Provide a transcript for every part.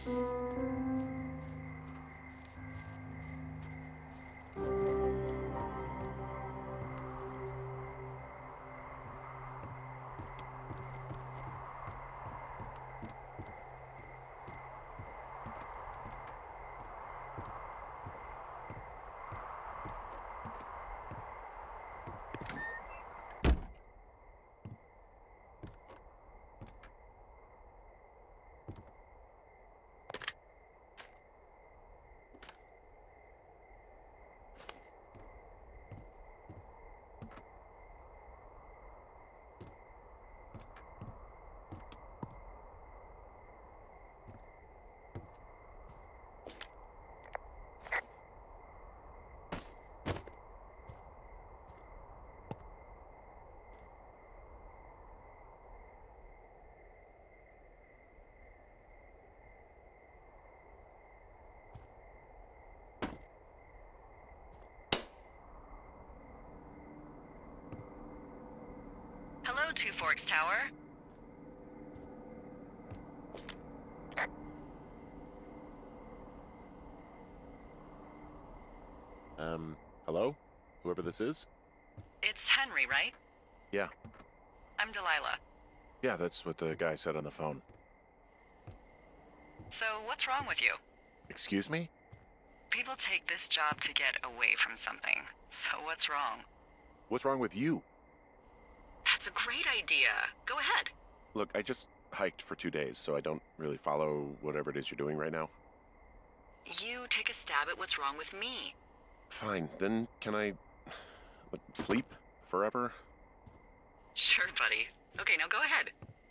Hello, Two Forks Tower. Hello? Whoever this is? It's Henry, right? Yeah. I'm Delilah. Yeah, that's what the guy said on the phone. So, what's wrong with you? Excuse me? People take this job to get away from something. So, what's wrong? What's wrong with you? That's a great idea. Go ahead. Look, I just hiked for 2 days, so I don't really follow whatever it is you're doing right now. You take a stab at what's wrong with me. Fine, then can I sleep forever? Sure, buddy. Okay, now go ahead.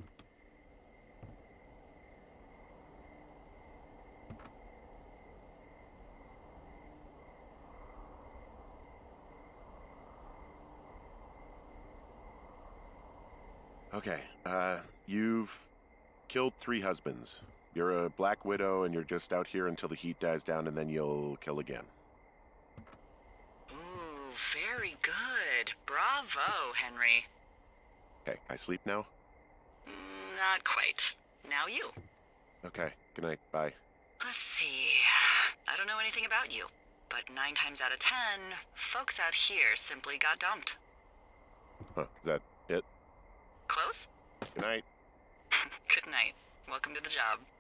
Okay, you've killed 3 husbands. You're a black widow and you're just out here until the heat dies down and then you'll kill again. Ooh, very good. Bravo, Henry. Okay, I sleep now? Not quite. Now you. Okay, good night, bye. Let's see. I don't know anything about you, but 9 times out of 10, folks out here simply got dumped. Huh, is that it? Close? Good night. Good night. Welcome to the job.